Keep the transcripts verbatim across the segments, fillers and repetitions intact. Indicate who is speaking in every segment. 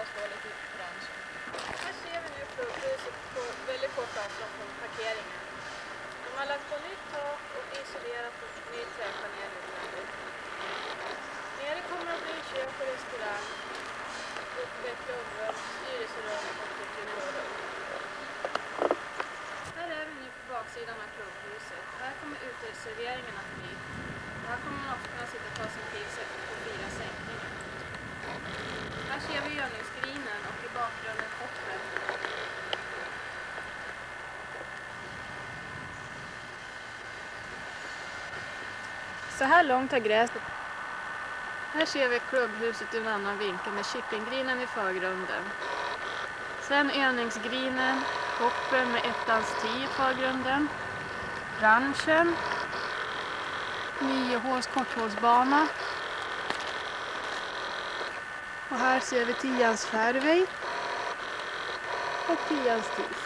Speaker 1: dåligt ut på branschen. Här ser vi nu klubbhuset på väldigt kort avstånd från parkeringen. De har lagt på nytt tak och isolerat och ny träpanel utvändigt. Nere kommer att bli kök och restaurang, uppe ett klubbrum, styrelserum och ett juniorrum. Här är vi nu på baksidan av klubbhuset. Här kommer uteserveringen att bli. Här kommer man också kunna sitta och ta sin pilsner på fyra sänkningar. Här ser vi övningsgrinen och i bakgrunden hoppen. Så här långt har gräset. Här ser vi klubbhuset i en annan vinkel med shippinggrinen i förgrunden. Sen övningsgrinen, hoppen med ettans tio i förgrunden. Ranchen. nio håls korthålsbana. Och här ser vi tians fairway. Och tians tis.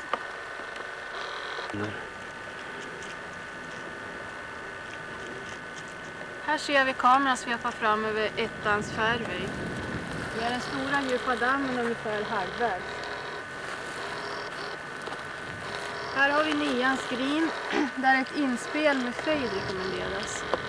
Speaker 1: Här ser vi kameran svepa fram över ettans fairway. Vi har den stora djupa dammen ungefär halvvägs. Här har vi nians green där ett inspel med fade rekommenderas.